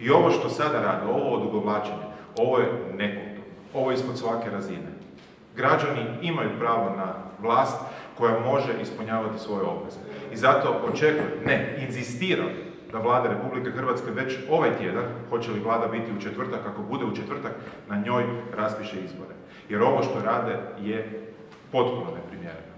I ovo što sada rade, ovo odugovlačenje, ovo je nekulturno, ovo je ispod svake razine. Građani imaju pravo na vlast koja može ispunjavati svoje obveze. I zato očekujem, ne, inzistiram da Vlada Republike Hrvatske već ovaj tjedan, hoće li Vlada biti u četvrtak, ako bude u četvrtak, na njoj raspiše izbore. Jer ovo što rade je potpuno neprimjereno.